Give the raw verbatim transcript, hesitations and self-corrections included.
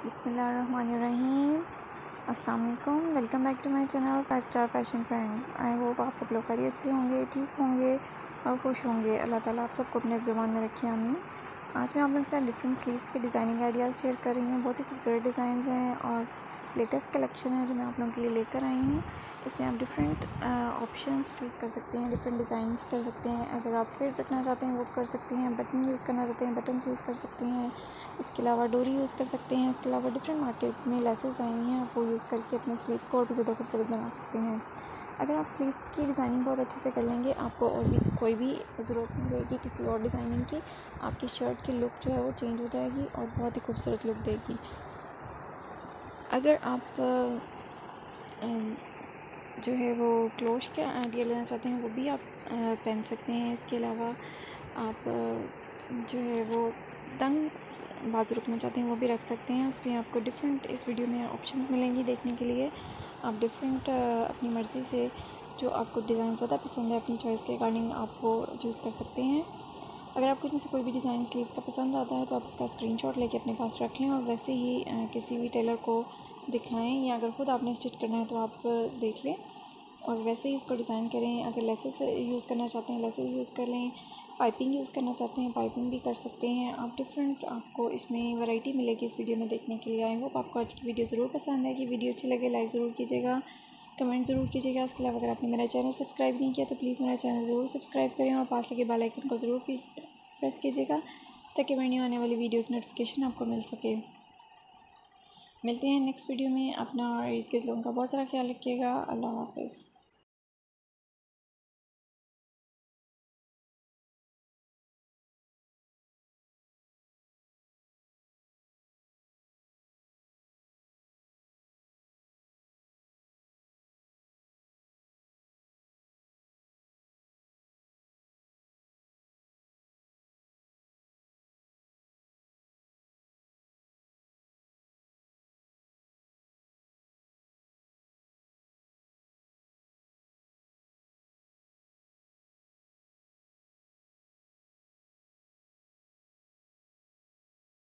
बिस्मिल्लाहिर्रहमानिर्रहीम। अस्सलाम वालेकुम। Welcome back to my channel Five Star Fashion friends. I hope आप सब लोग खैरियत से होंगे, ठीक होंगे और खुश होंगे। अल्लाह ताला आप सबको अपने ज़ुबान में रखे, आमीन। आज मैं आप लोगों के साथ डिफरेंट स्लीव्स के डिज़ाइनिंग आइडियाज़ शेयर कर रही हूँ। बहुत ही खूबसूरत डिज़ाइंस हैं और लेटेस्ट कलेक्शन है जो मैं आप लोगों के लिए लेकर आई हूँ। इसमें आप डिफरेंट ऑप्शंस चूज़ कर सकते हैं, डिफरेंट डिज़ाइंस कर सकते हैं। अगर आप स्लिट रखना चाहते हैं वो कर सकते हैं, बटन यूज़ करना चाहते हैं बटन्स यूज़ कर सकते हैं। इसके अलावा डोरी यूज़ कर सकते हैं। इसके अलावा डिफरेंट मार्केट में लेसेस आई हुई हैं, आप वो यूज़ करके अपने स्लीव्स को और भी ज़्यादा खूबसूरत बना सकते हैं। अगर आप स्लीव्स की डिज़ाइनिंग बहुत अच्छे से कर लेंगे, आपको और भी कोई भी ज़रूरत नहीं रहेगी किसी और डिज़ाइनिंग की। आपकी शर्ट की लुक जो है वो चेंज हो जाएगी और बहुत ही खूबसूरत लुक देगी। अगर आप जो है वो क्लोश का आइडिया लेना चाहते हैं वो भी आप पहन सकते हैं। इसके अलावा आप जो है वो तंग बाजू रखना चाहते हैं वो भी रख सकते हैं। उसमें आपको डिफरेंट इस वीडियो में ऑप्शंस मिलेंगी देखने के लिए। आप डिफरेंट अपनी मर्ज़ी से जो आपको डिज़ाइन ज़्यादा पसंद है अपनी चॉइस के अकॉर्डिंग आप वो चूज़ कर सकते हैं। अगर आपको इनमें से कोई भी डिज़ाइन स्लीव्स का पसंद आता है तो आप इसका स्क्रीनशॉट लेके अपने पास रख लें और वैसे ही किसी भी टेलर को दिखाएं, या अगर ख़ुद आपने स्टिच करना है तो आप देख लें और वैसे ही इसको डिज़ाइन करें। अगर लेसेस यूज़ करना चाहते हैं लेसेस यूज़ कर लें, पाइपिंग यूज़ करना चाहते हैं पाइपिंग भी कर सकते हैं आप। डिफरेंट आपको इसमें वैरायटी मिलेगी इस वीडियो में देखने के लिए। आई होप आपको आज की वीडियो ज़रूर पसंद है। कि वीडियो अच्छी लगे लाइक ज़रूर कीजिएगा, कमेंट ज़रूर कीजिएगा। इसके अलावा अगर आपने मेरा चैनल सब्सक्राइब नहीं किया तो प्लीज़ मेरा चैनल ज़रूर सब्सक्राइब करें और पास लगे बेल आइकन को ज़रूर प्रेस कीजिएगा ताकि मेरी आने वाली वीडियो की नोटिफिकेशन आपको मिल सके। मिलते हैं नेक्स्ट वीडियो में। अपना और ईद के लोगों का बहुत सारा ख्याल रखिएगा। अल्लाह हाफ़िज़।